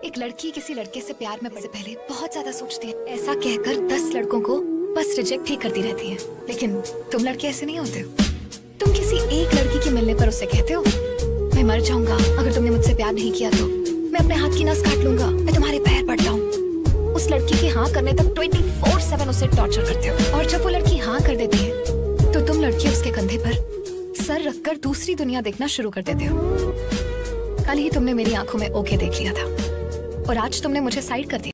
एक लड़की किसी लड़के से प्यार में पड़ने से पहले बहुत ज्यादा सोचती है। ऐसा कहकर 10 लड़कों को बस रिजेक्ट ही करती रहती है। लेकिन तुम लड़के ऐसे नहीं होते हो। तुम किसी एक लड़की के मिलने पर उससे कहते हो मैं मर जाऊंगा अगर तुमने मुझसे प्यार नहीं किया तो, मैं अपने हाथ की नस काट लूंगा, मैं तुम्हारे पैर पड़ता हूँ। उस लड़की के हाँ करने तक 24/7 उसे टॉर्चर करते हो। और जब वो लड़की हाँ कर देती है तो तुम लड़की उसके कंधे पर सर रखकर दूसरी दुनिया देखना शुरू कर देते हो। कल ही तुमने मेरी आंखों में ओके देख लिया था और आज तुमने मुझे साइड कर दिया।